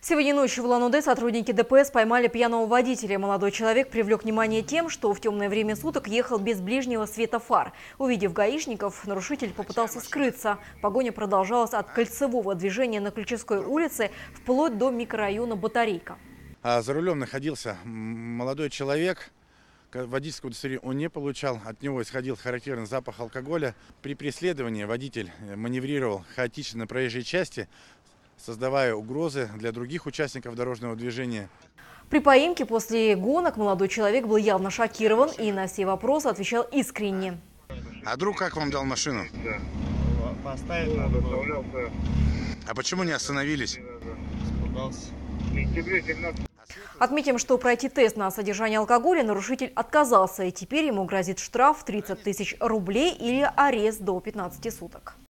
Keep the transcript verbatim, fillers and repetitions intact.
Сегодня ночью в Улан-Удэ сотрудники ДПС поймали пьяного водителя. Молодой человек привлек внимание тем, что в темное время суток ехал без ближнего света фар. Увидев гаишников, нарушитель попытался скрыться. Погоня продолжалась от кольцевого движения на Ключевской улице вплоть до микрорайона Батарейка. А за рулем находился молодой человек. Водительское удостоверение он не получал. От него исходил характерный запах алкоголя. При преследовании водитель маневрировал хаотично на проезжей части, создавая угрозы для других участников дорожного движения. При поимке после гонок молодой человек был явно шокирован и на все вопросы отвечал искренне. А друг как вам дал машину? Да. Поставить надо было. А почему не остановились? Испугался. Отметим, что пройти тест на содержание алкоголя нарушитель отказался, и теперь ему грозит штраф в тридцать тысяч рублей или арест до пятнадцати суток.